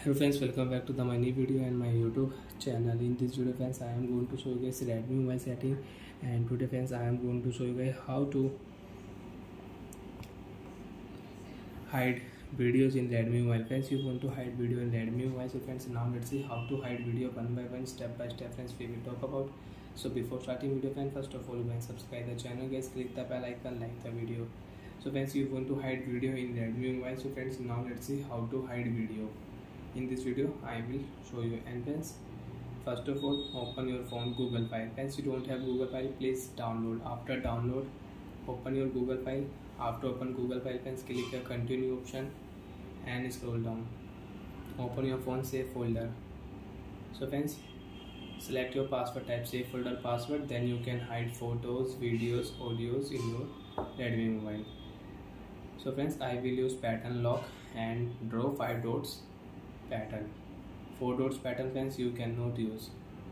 Hello friends, welcome back to my new video and my YouTube channel. In this video friends, I am going to show you guys Redmi mobile setting, and today friends I am going to show you guys how to hide videos in Redmi mobile. Friends, you want to hide video in Redmi mobile, so friends now let's see how to hide video one by one, step by step friends we will talk about. So before starting video friends, first of all go and subscribe the channel guys, click the bell icon, like the video. So friends, you want to hide video in Redmi mobile, so friends now let's see how to hide video. In this video I will show you. And friends, first of all open your phone Google file. Friends, you don't have Google file, please download. After download, open your Google file. After open Google file friends, click the continue option and scroll down. Open your phone save folder. So friends, select your password, type save folder password, then you can hide photos, videos, audios in your Redmi mobile. So friends, I will use pattern lock and draw 5 dots pattern. 4 dots pattern friends you cannot use.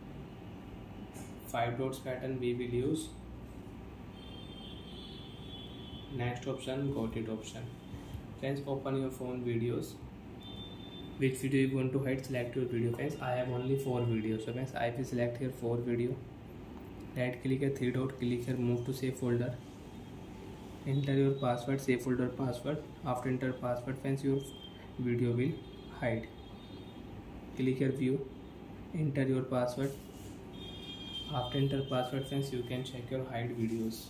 5 dots pattern we will use. Next option, got it option. Friends, open your phone videos. Which video you want to hide, select your video. Friends, I have only 4 videos, so friends I will select here 4 video. Right click here 3 dot, click here move to save folder. Enter your password, save folder password. After enter password friends, your video will hide. Click here view, enter your password. After enter password friends, you can check your hide videos.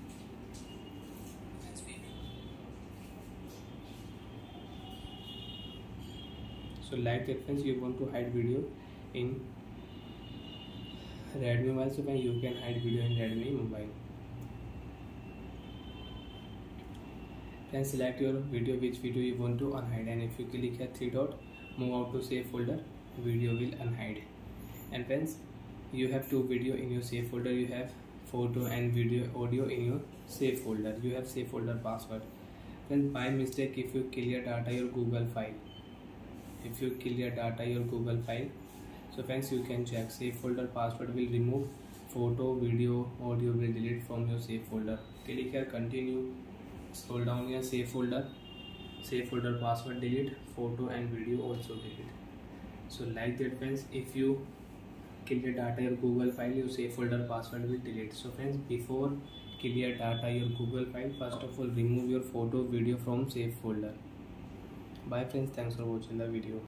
So like that friends, you want to hide video in Redmi mobile, so when you can hide video in Redmi mobile. Then select your video, which video you want to unhide, and if you click here 3 dot, move out to save folder, video will unhide. And friends, you have 2 video in your save folder. You have photo and video audio in your save folder. You have save folder password. Then by mistake if you clear data your Google file, so friends you can check save folder password will remove photo, video, audio will delete from your save folder. Click here continue, scroll down here save folder password delete, photo and video also delete. So like that friends, if you clear data your Google file, your save folder password will delete. So friends, before clear data your Google file, first of all remove your photo, video from save folder. Bye friends, thanks for watching the video.